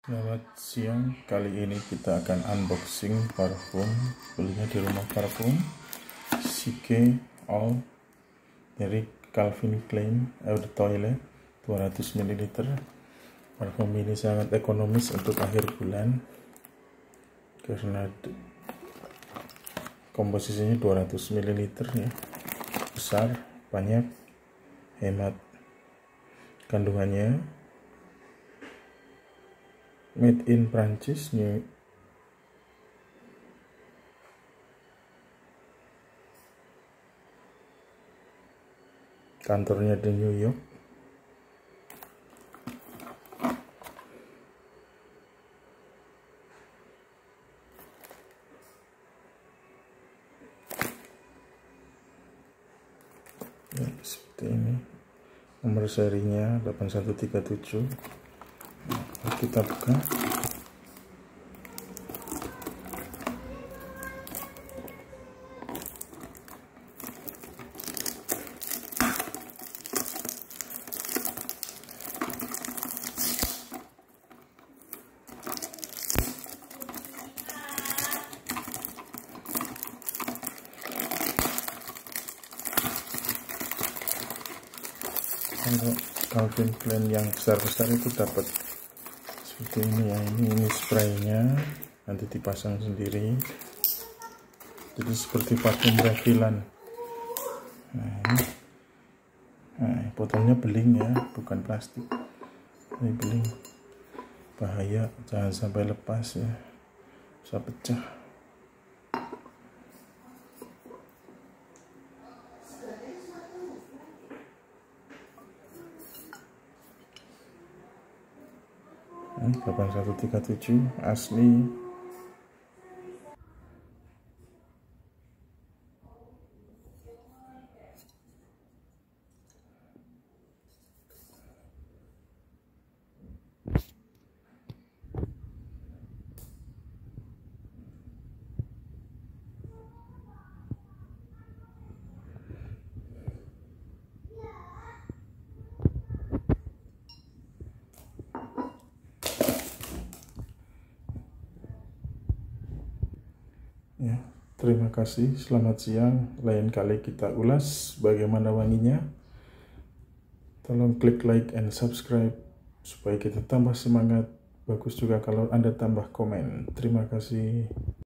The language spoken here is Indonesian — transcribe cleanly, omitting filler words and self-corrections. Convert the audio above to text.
Selamat siang, kali ini kita akan unboxing parfum. Belinya di rumah parfum Chic All dari Calvin Klein Eau de Toilette 200 ml. Parfum ini sangat ekonomis untuk akhir bulan karena komposisinya 200 ml ya, besar, banyak, hemat. Kandungannya made in Prancis, kantornya di New York. Ya, seperti ini nomor serinya 8137. Nah, kita buka. Kalau Calvin Klein yang besar-besar itu dapat seperti ini ya, ini spraynya, nanti dipasang sendiri, jadi seperti parfum refillan. Nah, botolnya beling ya, bukan plastik. Ini beling, bahaya, jangan sampai lepas ya, bisa pecah. Ini 8137 asli. Ya, terima kasih, selamat siang. Lain kali kita ulas bagaimana wanginya. Tolong klik like and subscribe supaya kita tambah semangat. Bagus juga kalau Anda tambah komen. Terima kasih.